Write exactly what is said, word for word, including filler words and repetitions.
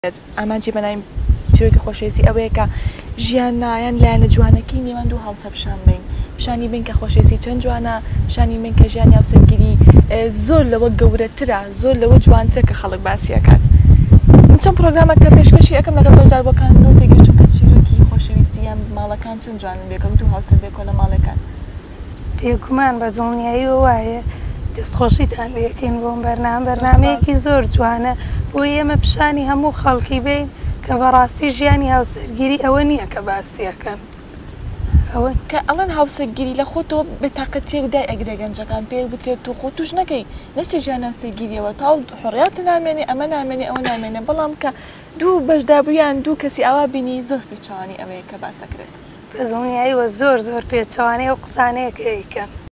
ئامانجی بەنایم چیرۆکی خۆشەویستی ئەوەیە کە ژیان نایەن لایەنە جوانەکەی نێوان دوو هاوسەر پیشان بین پیشانی بین کە خۆشەویستی چەند جوانە پیشانی بین کە ژیانی هاوسەرگیری زۆر لەوە گەورەترە زۆر لەوە جوانترە کە خەڵک باسی ئەکات. من چەند پرۆگرامێک کە پێشکەشی ئەەکەم لەگەڵ بەشداربووەکانەوە تێگەیشتم کە چیرۆکی خۆشەویستی یان ماڵەکان چەند جوانن بێگەڵ دوو هاوسەر بێ کۆلە ماڵەکان. بێگومان بە دڵنیایی وایە دەستخۆشیتان لێ یەکەین بۆم بەرنامە بەرنامەیەکی زۆر جوانە بۆ ئێمە پیشانی هەموو خەڵکی بین کە بەڕاستی ژیانی هاوسەرگیری ئەوە نییە کە باسیەکەن ئەوە کە ئەڵەن هاوسەرگیری لە خۆتەوە بێتاقەتێک دای ئەگرێ گەنجەکان پێ بترێت تو خۆ توش نەکەی نەچێ ژیان هاوسەرگیریەوە تاو حڕیاتە نامێنێ ئەمە نامێنێ ئەوە نامێنێ بەڵام کە دوو بەشدابوویان دوو کەسی ئاوا بینی زۆر پێچوانی ئەوەیە کە باسەکرێت بە دڵنیاییوە زۆر زۆر پێچوانەیە و قسانەیە کە ئەیکەن.